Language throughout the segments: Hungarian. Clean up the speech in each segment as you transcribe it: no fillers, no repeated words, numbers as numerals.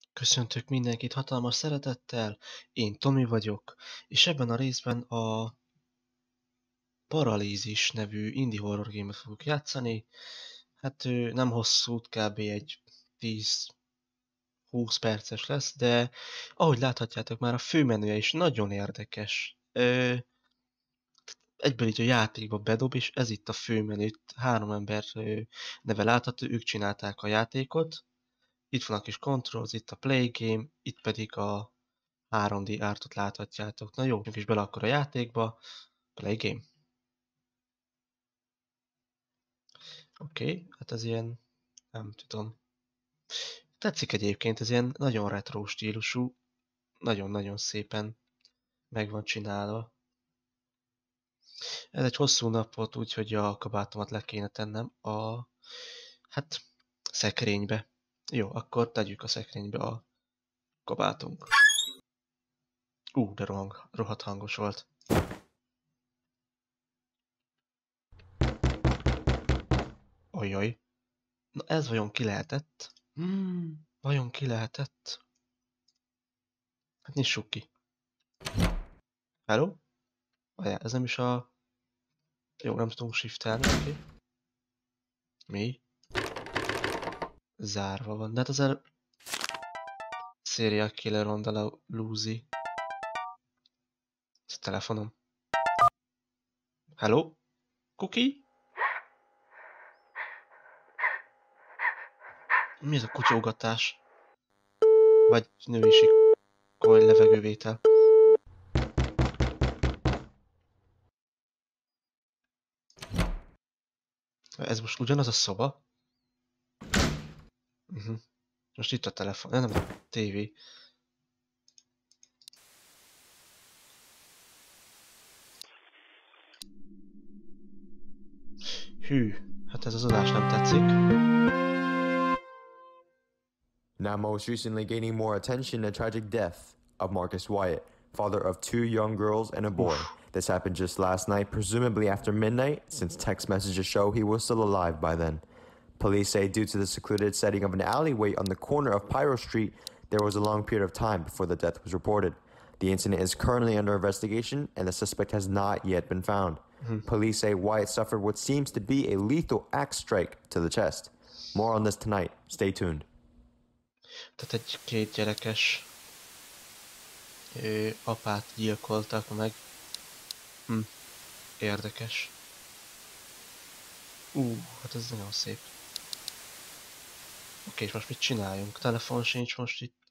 Köszöntök mindenkit hatalmas szeretettel, én Tomi vagyok, és ebben a részben a Paralízis nevű indie horror game-et fogok játszani. Hát nem hosszú, kb. Egy 10-20 perces lesz, de ahogy láthatjátok már a főmenüje is nagyon érdekes. Egyből így a játékba bedob, és ez itt a főmenü. Itt 3 ember neve látható, ők csinálták a játékot. Itt van a kis controls, itt a play game, itt pedig a 3D artot láthatjátok. Na jó, menjünk is bele akkor a játékba. Play game. Oké, hát ez ilyen, nem tudom. Tetszik egyébként, ez ilyen nagyon retro stílusú. Nagyon-nagyon szépen meg van csinálva. Ez egy hosszú nap volt, úgyhogy a kabátomat le kéne tennem a, hát, szekrénybe. Jó, akkor tegyük a szekrénybe a kabátunk. De rohadt hangos volt. Ojjaj. Na ez vajon ki lehetett? Vajon ki lehetett? Hát nyissuk ki. Hello? Várjál, ez nem is a... Jó, nem tudunk shiftelni, oké. Mi? Zárva van. De hát ezzel... Serial killer on the Luzi. Ez a telefonom. Hello? Cookie? Mi ez a kutyógatás? Vagy női sikoly levegővétel? Ez most ugyanaz a szoba? Most itt a telefon, nem a tévé. Hű, hát ez az adás nem tetszik. Now most recently gaining more attention, the tragic death of Marcus Wyatt, father of 2 young girls and a boy. This happened just last night, presumably after midnight, since text messages show he was still alive by then. Police say due to the secluded setting of an alleyway on the corner of Pyro Street, there was a long period of time before the death was reported. The incident is currently under investigation and the suspect has not yet been found. Police say Wyatt suffered what seems to be a lethal axe strike to the chest. More on this tonight. Stay tuned. Tehát egy 2 gyerekes apát gyilkoltak meg. Érdekes. Hát ez nagyon szép. Oké, és most mit csináljunk? Telefon sincs most itt.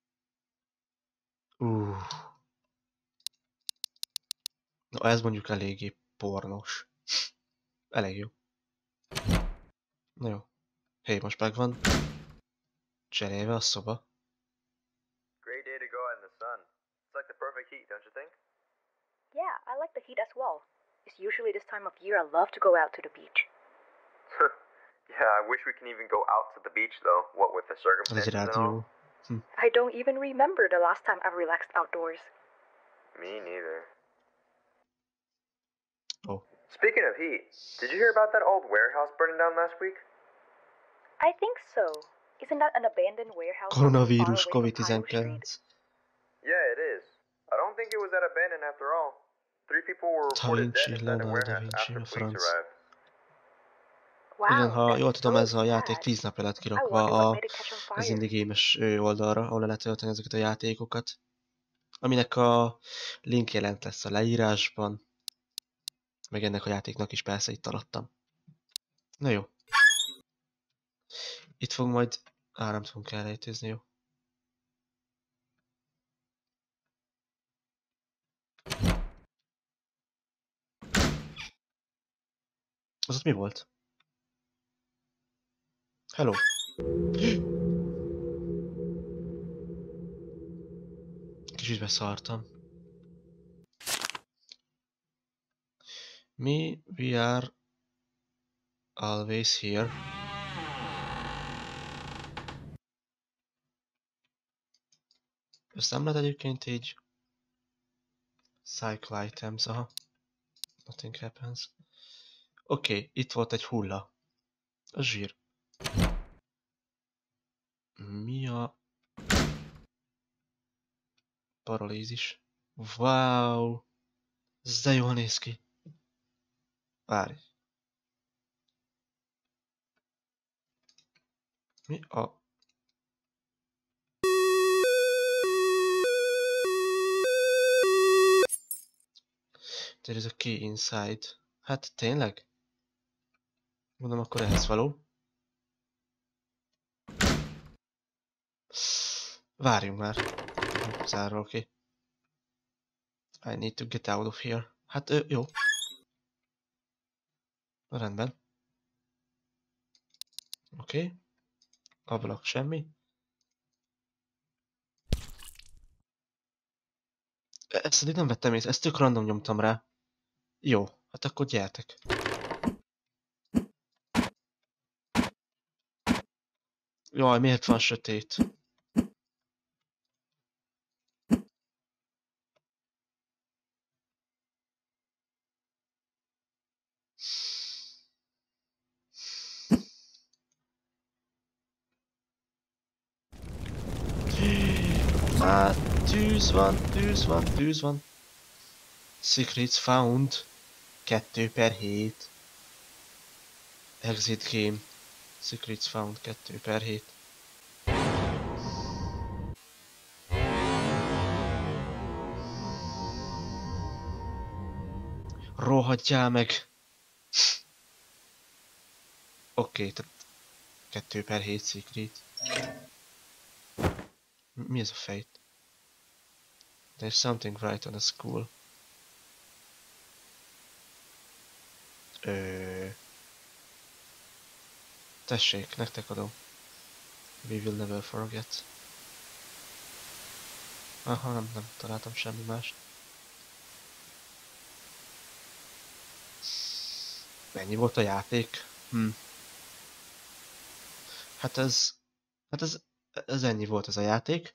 Na, ez mondjuk eléggé pornós. Elég jó. Na jó. Hé, most megvan cserélve a szoba. Great day to go out in the sun. It's like the perfect heat, don't you think? Yeah, I like the heat as well. It's usually this time of year I love to go out to the beach. Yeah, I wish we can even go out to the beach though, what with the Ez egy circumstances and rádió. all. I don't even remember the last time I've relaxed outdoors. Me neither. Oh. Speaking of heat, did you hear about that old warehouse burning down last week? I think so. Isn't that an abandoned warehouse? Koronavírus, far away from Pyro COVID-19. Street? Yeah, it is. I don't think it was that abandoned after all. 3 people were reported dead inside the Leonardo da warehouse Vinci, after a police franc. arrived. Igen, Wow, ha jól that's tudom, so ez a játék sad. 10 napja lett I kirakva wonder what a, made it catch on az fire. Indie Games oldalra, ahol le lehet tölteni ezeket a játékokat. Aminek a link jelent lesz a leírásban. Meg ennek a játéknak is persze itt alattam. Na jó. Itt fog majd... nem tudunk elrejtőzni, jó. Az ott mi volt? Hello. Kicsit beszartam. We are always here. Ezt nem lehet egyébként így... Cycle items, aha. Nothing happens. Oké, itt volt egy hulla. A zsír. Mi a... Paralízis. Wow! Ez de jól néz ki. Várj. Mi a... There is a key inside. Hát tényleg? Mondom, akkor ehhez való. Várjunk már. Zárról ki. I need to get out of here. Hát jó. Rendben. Oké. Ablak semmi. Ezt eddig nem vettem észre, ezt tök random nyomtam rá. Jó, hát akkor gyertek. Jaj, miért van sötét? Tűz van, tűz van, tűz van. Secrets found. 2/7. Exit game. Secrets found 2/7. Rohadjál meg! Oké, tehát 2/7 secret. Mi ez a fejt? There's something right on the school. Tessék, nektek adom. We will never forget. Aha, nem találtam semmi mást. Mennyi volt a játék? Hát ez ennyi volt ez a játék.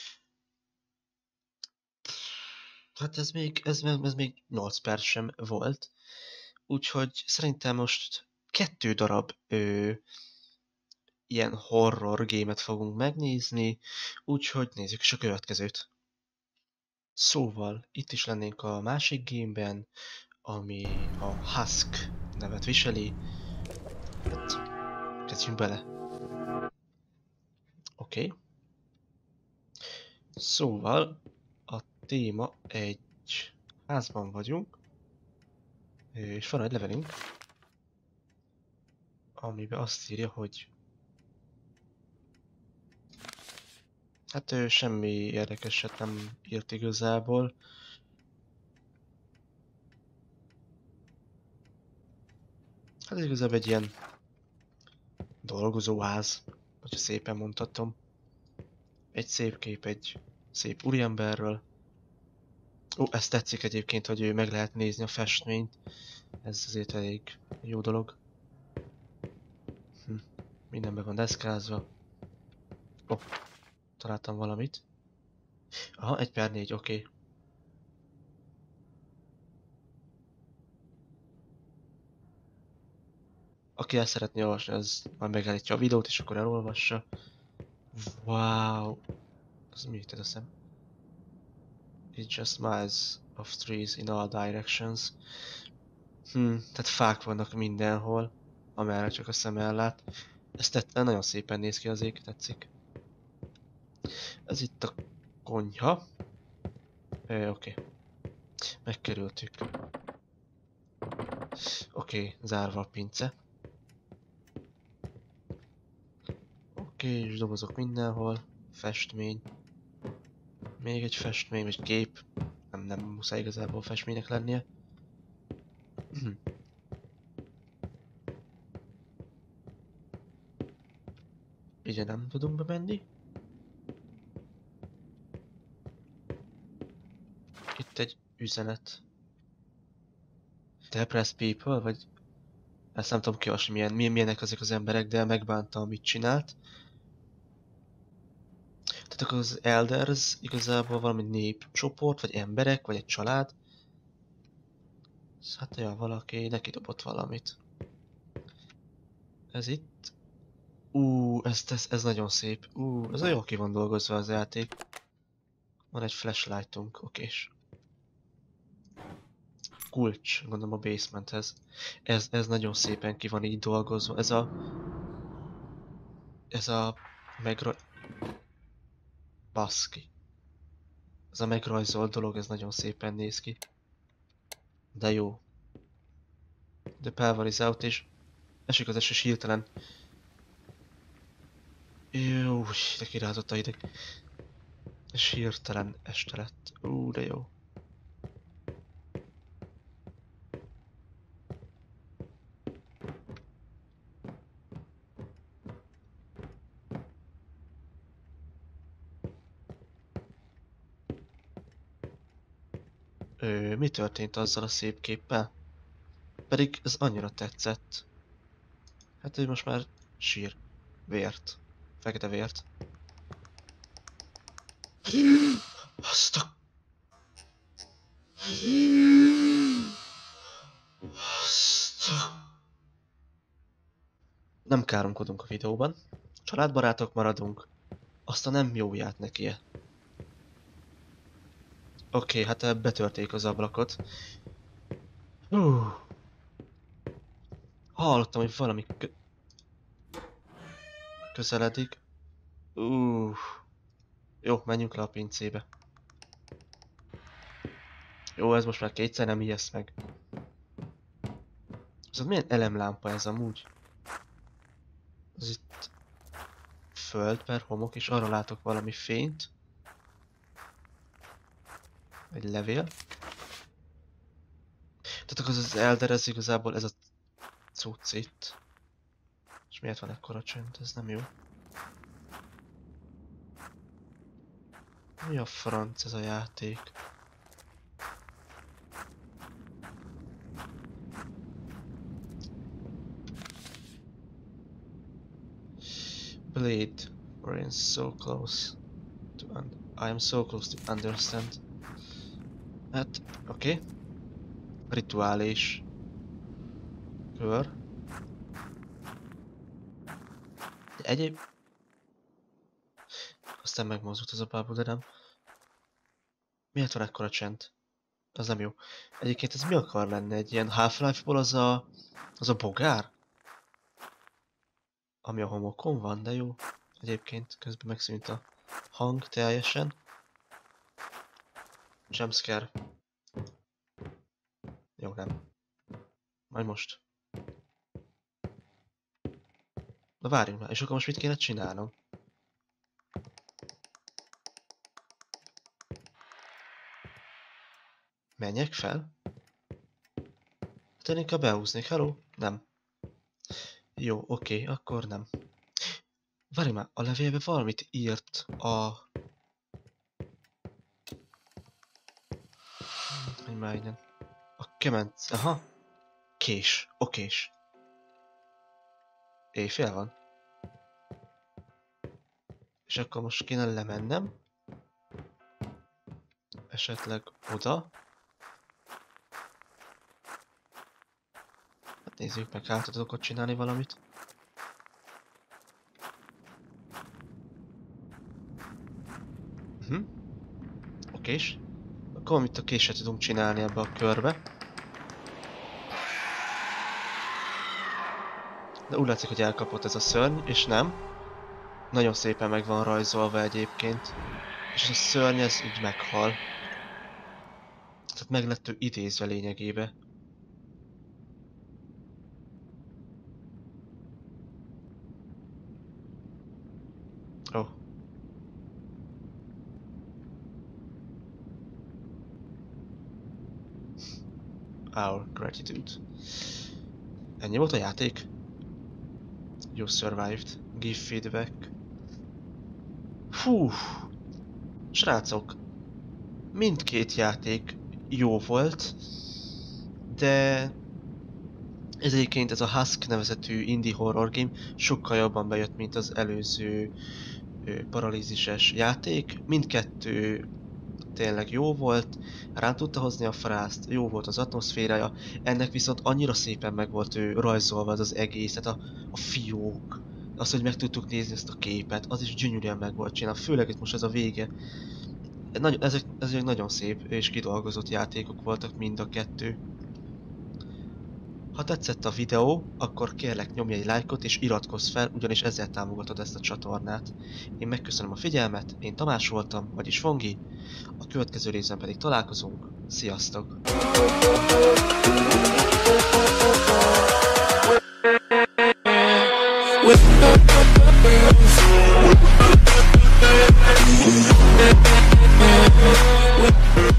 Hát ez még 8 perc sem volt. Úgyhogy szerintem most 2 darab ilyen horror gémet fogunk megnézni, úgyhogy nézzük is a következőt. Szóval itt is lennénk a másik gameben, ami a Husk nevet viseli. Hát, kezdjünk bele. Oké. Szóval a téma egy házban vagyunk, és van egy levelünk, amiben azt írja, hogy hát ő semmi érdekeset nem írt igazából. Hát ez igazából egy ilyen dolgozóház, hogyha szépen mondhatom. Egy szép kép egy szép úriemberről. Ó, ezt tetszik egyébként, hogy meg lehet nézni a festményt. Ez azért elég jó dolog. Minden be van deszkázva. Ó, találtam valamit. Aha, 1/4, oké. Aki el szeretné olvasni, az majd megállítja a videót, és akkor elolvassa. Wow! Ez mi itt a szem? It just smiles of trees in all directions. Tehát fák vannak mindenhol, amerre csak a szem ellát. Ez nagyon szépen néz ki az ég, tetszik. Ez itt a konyha. Oké. Megkerültük. Oké, zárva a pince. Oké, és dobozok mindenhol. Festmény. Még egy festmény, vagy kép. Nem muszáj igazából festménynek lennie. Ide nem tudunk bemenni. Itt egy üzenet. Depressed people, vagy... Ezt nem tudom kiolvasni, milyenek ezek az emberek, de megbánta, amit csinált. Tehát akkor az Elders igazából valami népcsoport, vagy emberek, vagy egy család. Hát ja, valaki neki dobott valamit. Ez itt. Ez nagyon szép. Ez olyan ki van dolgozva az játék. Van egy flashlightunk, okés. Kulcs, gondolom a basementhez. Ez nagyon szépen ki van így dolgozva. Ez a baszki. Ez a megrajzolt dolog, ez nagyon szépen néz ki. De jó. The power is out, és esik az eső, és hirtelen. Jó, de kirázott a hideg. És hirtelen este lett. De jó. Mi történt azzal a szép képpel? Pedig ez annyira tetszett. Hát ő most már sír. Vért. Fekete vért. Azt a... Nem káromkodunk a videóban. Családbarátok maradunk. Aztán nem jóját nekie. Oké, hát betörték az ablakot. Hallottam, hogy valami közeledik. Jó, menjünk le a pincébe. Jó, ez most már kétszer nem ijeszt meg. Ez milyen elemlámpa ez amúgy? Ez itt föld per homok, és arra látok valami fényt. Egy levél. Tehát akkor az Elder, ez igazából ez a cucc itt. És miért van ekkora csönd? Ez nem jó. Mi a franc ez a játék? Blade, we're so close to I am so close to understand. Hát, oké. Rituális kör. De egyéb... Aztán megmozdult az a bábú, de nem. Miért van ekkora csend? Az nem jó. Egyébként ez mi akar lenni? Egy ilyen Half-Life-ból az a bogár? Ami a homokon van, de jó. Egyébként közben megszűnt a hang teljesen. Jumpscare. Jó, nem. Majd most. Na várjunk már, és akkor most mit kéne csinálnom? Menjek fel? Hát én inkább behúznék, hello? Nem. Jó, oké, akkor nem. Várj már, a levélbe valamit írt hogy már innen. A kemenc... Aha. Kés. Okés. Éjfél van. És akkor most kéne lemennem. Esetleg oda. Hát nézzük meg, hát tudok ott csinálni valamit. Okés. Akkor amit a késsel tudunk csinálni ebbe a körbe. De úgy látszik, hogy elkapott ez a szörny, és nem. Nagyon szépen meg van rajzolva egyébként. És a szörny ez így meghal. Tehát meg lett ő idézve lényegébe. Oh. Our gratitude. Ennyi volt a játék? You survived. Give feedback. Fú. Srácok. Mindkét játék jó volt. De... ez egyébként ez a Husk nevezetű indie horror game sokkal jobban bejött, mint az előző paralízises játék. Mindkettő tényleg jó volt, rám tudta hozni a frászt, jó volt az atmoszférája, ennek viszont annyira szépen meg volt rajzolva az egész, tehát a fiók, az, hogy meg tudtuk nézni ezt a képet, az is gyönyörűen meg volt csinálva, főleg itt most ez a vége. ezek nagyon szép és kidolgozott játékok voltak mind a kettő. Ha tetszett a videó, akkor kérlek nyomj egy lájkot és iratkozz fel, ugyanis ezzel támogatod ezt a csatornát. Én megköszönöm a figyelmet, én Tamás voltam, vagyis Fongi, a következő részben pedig találkozunk. Sziasztok! With